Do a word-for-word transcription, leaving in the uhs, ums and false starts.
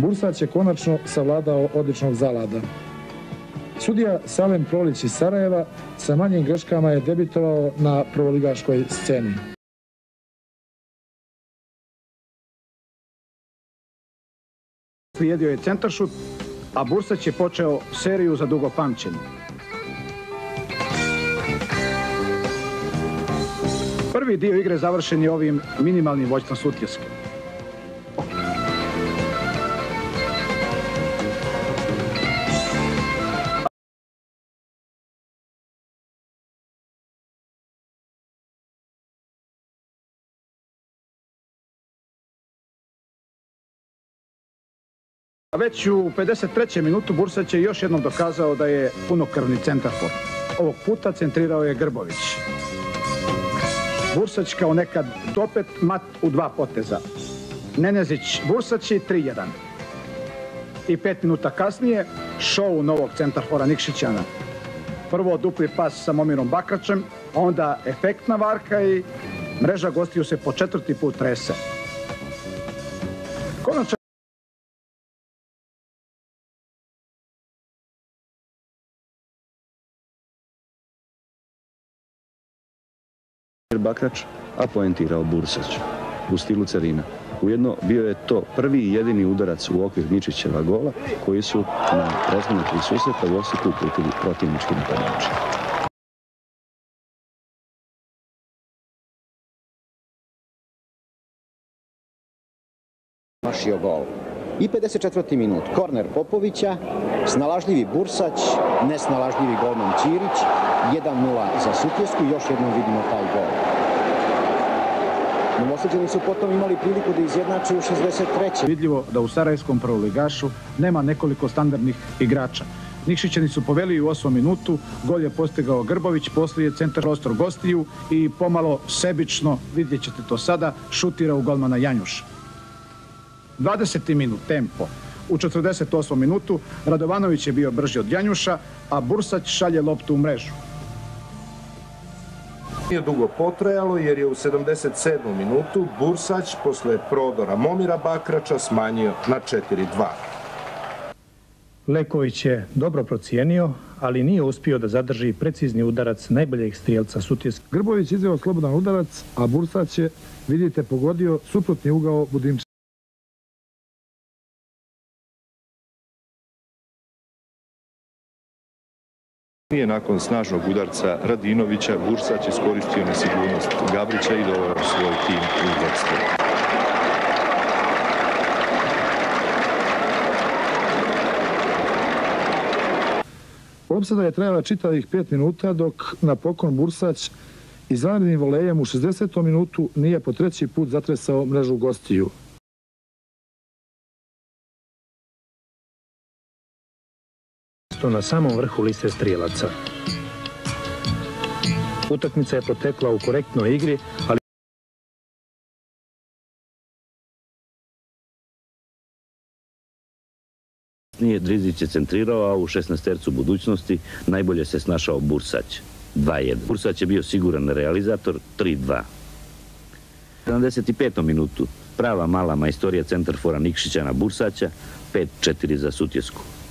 Bursać je konačno savladao odličnog Zalada. Sudija Salem Prolić iz Sarajeva sa manjim greškama je debitovao na prvoligaškoj sceni. Slijedio je centaršut, a Bursać je počeo seriju za dugo pamćenje. Prvi dio igre završen je ovim minimalnim vođstvom Sutjeske. Već u pedeset trećem minutu Bursać je još jednom dokazao da je punokrvni centarfor. Ovog puta centrirao je Grbović. Bursać kao nekad opet mat u dva poteza. Nenezić Bursać i tri jedan. I pet minuta kasnije šou novog centarfora Nikšićana. Prvo dupli pas sa Momirom Bakračem, onda efektna varka i mreža gostiju se po četvrti put trese. Konačno Bakrač, a poentirao Bursać u stilu Carina. Ujedno bio je to prvi i jedini udarac u okvir Ničićeva gola koji su na prethodna tri susreta u Osijeku uputili protivnički napadači. Mašio gol. I pedeset četvrti minut. Korner Popovića, snalažljivi Bursać, nesnalažljivi golman Ćirić, jedan nula za Sutjesku i još jednom vidimo taj gol. Novosađani su potom imali priliku da izjednače u šezdeset trećem Vidljivo da u sarajevskom prvoligašu nema nekoliko standardnih igrača. Nikšićani su poveli u osmom minutu, gol je postigao Grbović, poslije centar prostor gostiju i pomalo sebično, vidjet ćete to sada, šutira u golmana Janjuša. dvadeseti minut, tempo. U četrdeset osmom minutu Radovanović je bio brži od Janjuša, a Bursać šalje loptu u mrežu. Nije dugo potrajalo jer je u sedamdeset sedmom minutu Bursać posle prodora Momira Bakrača smanjio na četiri dva. Leković je dobro procijenio, ali nije uspio da zadrži precizni udarac najboljeg strijelca Sutjeske. Grbović izveo slobodan udarac, a Bursać je, vidite, pogodio suprotni ugao Budimča. Nije nakon snažnog udarca Radinovića, Bursać iskoristio nesigurnost Gabrića i doveo svoj tim u vodstvo. Opsada je trajala čitavih pet minuta, dok napokon Bursać izvanrednim volejem u šezdesetom minutu nije po treći put zatresao mrežu gostiju. Na samom vrhu liste strijelaca. Utakmica je protekla u korektnoj igri, ali Nije Drizić je centrirao, a u šesnaestercu budućnosti najbolje se snašao Bursać, dva jedan. Bursać je bio siguran realizator, tri dva. U sedamdeset petom minutu prava mala majstorija centarfora Nikšića na Bursaća, pet četiri za Sutjesku.